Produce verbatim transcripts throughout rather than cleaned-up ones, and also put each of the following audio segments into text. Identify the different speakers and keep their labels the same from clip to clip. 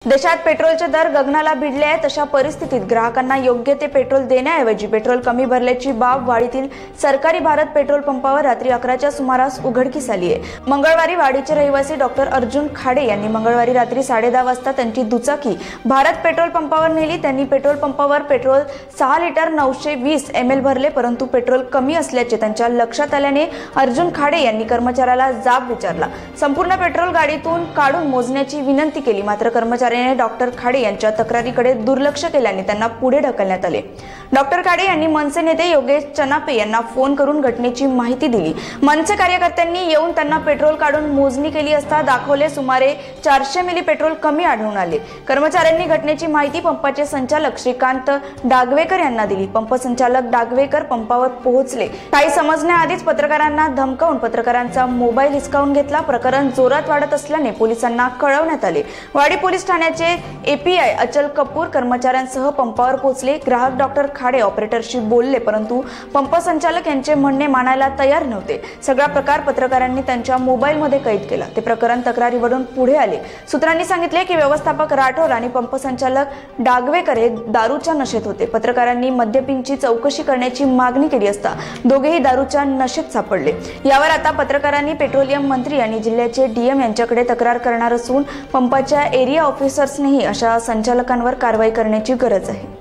Speaker 1: देशात पेट्रोलचे दर गगनाला भिडले आहेत। अशा परिस्थितीत ग्राहकांना योग्य ते पेट्रोल देण्याऐवजी पेट्रोल कमी भरल्याची बाब वाडीतील सरकारी भारत पेट्रोल पंपावर रात्री अकराच्या सुमारास उघडकीस आली आहे। मंगळवारी वाडीचे रहिवासी डॉक्टर अर्जुन खाडे यांनी मंगळवारी रात्री साडे दहा वाजता त्यांची दुचाकी भारत पेट्रोल पंपावर नेली। त्यांनी पेट्रोल पंपावर पेट्रोल सहा लिटर नऊशे वीस एम एल भरले, परंतु पेट्रोल कमी असल्याचे त्यांच्या लक्षात आल्याने अर्जुन खाडे यांनी कर्मचाऱ्याला जाब विचारला। संपूर्ण पेट्रोल गाडीतून काढून मोजण्याची विनंती केली, मात्र कर्मचारी डॉक्टर खाडे यांच्या तक्रारीकडे दुर्लक्ष केल्याने त्यांना पुढे ढकलण्यात आले। डॉक्टर खाडे यांनी मनसे नेते योगेश चनापे यांना फोन करून घटनेची माहिती दिली। मनसे कार्यकर्त्यांनी येऊन त्यांना पेट्रोल काढून मोजणी केली असता दाखवले सुमारे चारशे मिली पेट्रोल कमी आढळून आले। कर्मचाऱ्यांनी घटनेची माहिती पंपाचे संचालक श्रीकांत डागवेकर यांना दिली। पंप संचालक डागवेकर पंपावर पोहोचले। काही समजण्याआधीच पत्रकारांना धमकावून पत्रकारांचा मोबाईल हिसकावून घेतला। प्रकरण जोरात वाढत असल्याने पोलिसांना कळवण्यात आले। वाडी पोलीस ठाण्याचे एपीआय अचल कपूर कर्मचाऱ्यांसह पंपावर पोहोचले। ग्राहक डॉक्टर खाडे ऑपरेटरशी बोलले, परंतु पंप संचालक यांचे म्हणणे मानायला तयार नव्हते। सगळा प्रकार पत्रकारांनी त्यांच्या मोबाईलमध्ये कैद केला। ते प्रकरण तक्रारीवरून पुढे आले। सूत्रांनी सांगितले की व्यवस्थापक राठोड आणि पंप संचालक डागवेकर हे दारूच्या नशेत होते। पत्रकारांनी मद्यपींची चौकशी करण्याची मागणी केली असता दोघेही दारूच्या नशेत सापडले। यावर आता पत्रकारांनी पेट्रोलियम मंत्री आणि जिल्ह्याचे डीएम यांच्याकडे तक्रार करणार असून पंपाच्या एरिया ऑफिसर्सनेही अशा संचालकांवर कारवाई करण्याची गरज आहे।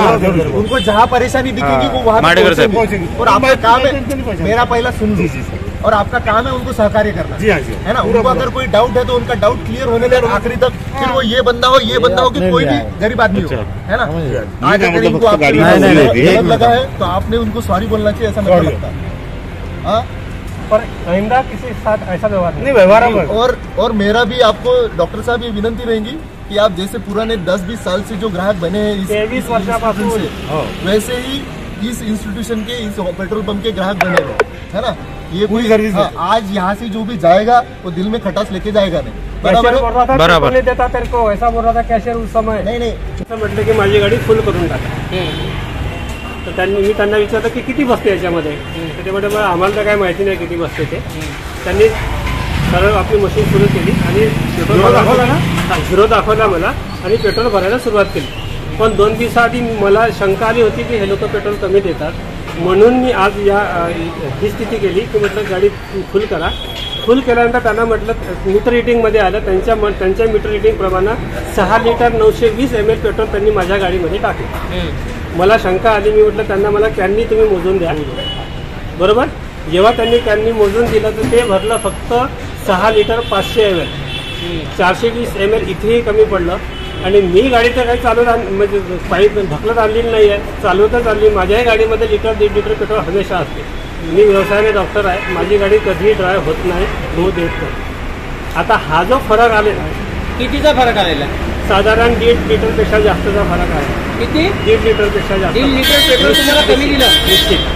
Speaker 2: उनको जहाँ परेशानी दिखेगी वो वहाँ पहुंचेंगे। और आपका काम है, मेरा पहला सुन लीजिए, और आपका काम है उनको सहकार्य करना, है ना। उनको अगर कोई डाउट है तो उनका डाउट क्लियर होने दें आखिरी तक। फिर वो ये बंदा हो ये बंदा हो कि कोई भी गरीब आदमी हो, है ना। आज अगर इनको गलत लगा है तो आपने उनको सॉरी बोलना चाहिए, ऐसा मुझे लगता है। हाँ,
Speaker 3: पर आइंदा किसी के साथ ऐसा व्यवहार नहीं व्यवहार
Speaker 2: और और मेरा भी आपको डॉक्टर साहब ये विनंती रहेगी कि आप जैसे पुराने दस बीस साल से जो ग्राहक बने हैं इस इंस्टीट्यूशन से, वैसे ही इस इंस्टीट्यूशन के इस पेट्रोल पंप के ग्राहक बने रहे, है ना। ये पूरी सर्विस हाँ, आज यहाँ से जो भी जाएगा वो दिल में खटास लेके जाएगा नहीं।
Speaker 3: बराबर बराबर नहीं देता तेरे को, ऐसा बोल रहा था कैशियर उस समय।
Speaker 2: नहीं नहीं
Speaker 3: म्हटलं की माझी गाडी फुल करून टाका। तर त्यांनी मी त्यांना विचारलं की किती बसते याच्यामध्ये, तर ते म्हटलं आम्हाला तर काय माहिती नाही किती बसते ते। त्यांनी सरळ आपली मशीन सुरू केली आणि पेट्रोल दाखवला ना, झिरो दाखवला मला आणि पेट्रोल भरायला सुरुवात केली। पण दोन दिवसाआधी मला शंका आली होती की हे लोक पेट्रोल कमी देतात, म्हणून मी आज या ही स्थिती केली की म्हटलं गाडी फुल करा। फुल केल्यानंतर त्यांना म्हटलं मीटर रिडिंगमध्ये आलं, त्यांच्या त्यांच्या मीटर रिडिंगप्रमाणे सहा लिटर नऊशे वीस एम एल पेट्रोल त्यांनी माझ्या गाडीमध्ये टाकले। मला शंका आली, मी म्हटलं त्यांना मला कॅननी तुम्ही मोजून द्या, बरोबर। जेव्हा त्यांनी कॅननी मोजून दिलं तर ते भरलं फक्त सहा लिटर पाचशे एम एल, चारशे वीस एम एल इथेही कमी पडलं। आणि मी गाडी तर काही चालवत म्हणजे पाईप ढकलत आणलेली नाही आहे, चालवतच आणली। माझ्याही गाडीमध्ये लिटर दीड लिटर पेट्रोल हमेशा असते। मी व्यवसायाने डॉक्टर आहे, माझी गाडी कधीही ड्राय होत नाही, होऊ देत नाही। आता हा जो फरक आलेला आहे,
Speaker 4: कितीचा फरक आलेला आहे?
Speaker 3: साधारण दीड लिटरपेक्षा जास्तचा फरक आहे।
Speaker 4: किती?
Speaker 3: दीड लिटरपेक्षा जास्त।
Speaker 4: दीड लिटर पेट्रोल तुम्हाला कमी दिलं
Speaker 3: निश्चित।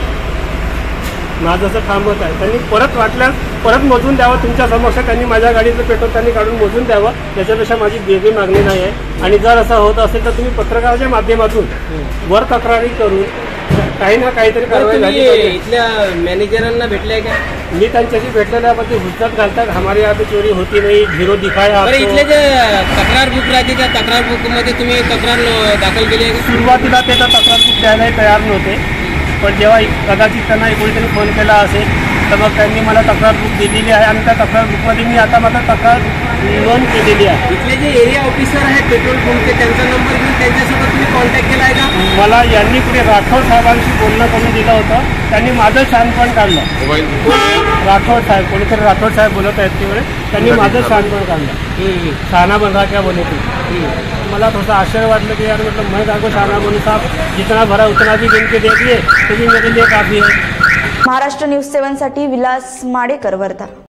Speaker 3: माझं असं काम होत आहे, त्यांनी परत वाटल्यास परत मोजून द्यावं तुमच्या समक्ष। त्यांनी माझ्या गाडीचं पेट्रोल त्यांनी काढून मोजून द्यावं, त्याच्यापेक्षा माझी वेगळी मागणी नाही आहे। आणि जर असं होत असेल तर तुम्ही पत्रकाराच्या माध्यमातून वर तक्रारी करून काही ना काहीतरी कारवाई झाली पाहिजे।
Speaker 4: इथल्या मॅनेजरांना भेटले का?
Speaker 3: मी त्यांच्याशी भेटलेल्या ते हुज्जत घालतात, हमारे यहाँ पे चोरी होती नाही, झिरो दिखाया।
Speaker 4: इथले जे तक्रार बुक राहते त्या तक्रार बुक मध्ये तुम्ही तक्रार दाखल केली आहे?
Speaker 3: सुरुवातीला ते तक्रार बुक द्यायलाही तयार नव्हते, पण जेव्हा कदाचित त्यांना कोणीतरी फोन केला असेल तर मग त्यांनी मला तक्रार बुक दिलेली आहे आणि त्या तक्रार बुकमध्ये मी आता माझा तक्रार नोंद केलेली आहे।
Speaker 4: इथले जे एरिया ऑफिसर आहेत पेट्रोल पंपचे त्यांचा नंबर घेऊन त्यांच्यासोबत तुम्ही कॉन्टॅक्ट केला आहे का?
Speaker 3: मला यांनी पुढे राठोड साहेबांशी बोलणं करून दिलं होतं, त्यांनी माझं शहाणपण काढलं। राठोड साहेब, कोणीतरी राठोड साहेब बोलत आहेत तिकडे, त्यांनी माझं शहाणपण काढलं। शहाणा बन रहा क्या बोले थे। मला थोडंसं आश्चर्य वाटलं की यार मतलब मैं आपको शहाणा बनू साहब, जितना भरा उतना भी गिन के देखिए तो भी मेरे लिए काफी है।
Speaker 1: महाराष्ट्र न्यूज सेवन साठी विलास माडेकर, वर्धा।